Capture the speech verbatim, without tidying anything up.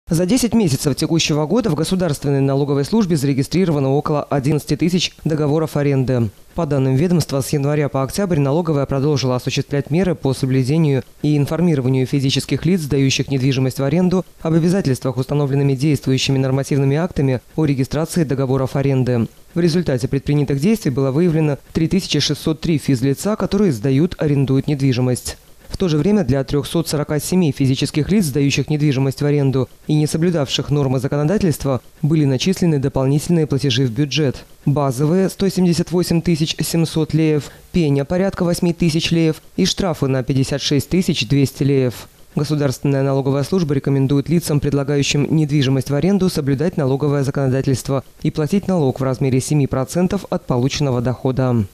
За десять месяцев текущего года в Государственной налоговой службе зарегистрировано около одиннадцати тысяч договоров аренды. По данным ведомства, с января по октябрь налоговая продолжила осуществлять меры по соблюдению и информированию физических лиц, сдающих недвижимость в аренду, об обязательствах, установленными действующими нормативными актами о регистрации договоров аренды. В результате предпринятых действий было выявлено три тысячи шестьсот три физлица, которые сдают, арендуют недвижимость. В то же время для трёхсот сорока семи физических лиц, сдающих недвижимость в аренду и не соблюдавших нормы законодательства, были начислены дополнительные платежи в бюджет. Базовые – сто семьдесят восемь тысяч семьсот леев, пеня – порядка восьми тысяч леев и штрафы на пятьдесят шесть тысяч двести леев. Государственная налоговая служба рекомендует лицам, предлагающим недвижимость в аренду, соблюдать налоговое законодательство и платить налог в размере семи процентов от полученного дохода.